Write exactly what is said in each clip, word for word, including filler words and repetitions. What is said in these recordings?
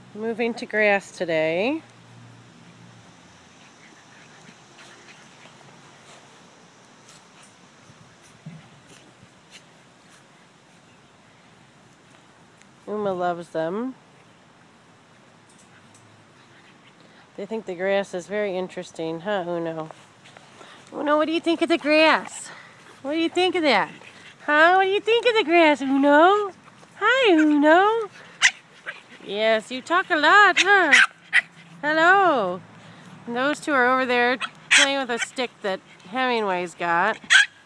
Moving to grass today. Uma loves them. They think the grass is very interesting, huh, Uno? Uno, what do you think of the grass? What do you think of that? Huh? What do you think of the grass, Uno? Hi, Uno. Yes, you talk a lot, huh? Hello. And those two are over there playing with a stick that Hemingway's got.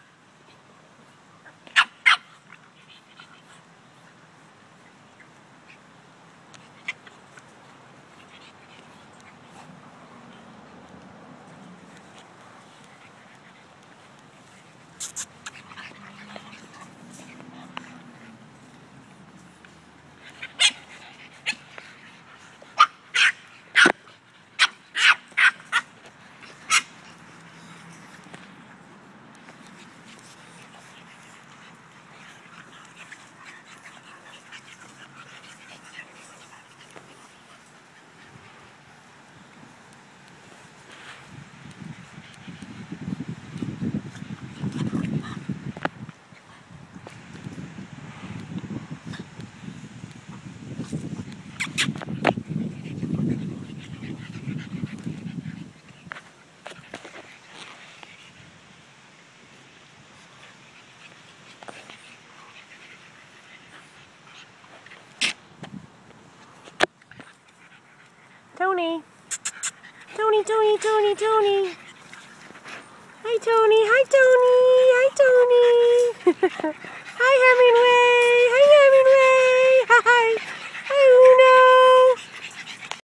Tony. Tony, Tony, Tony, Tony. Hi, Tony. Hi, Tony. Hi, Tony. Hi, Hemingway.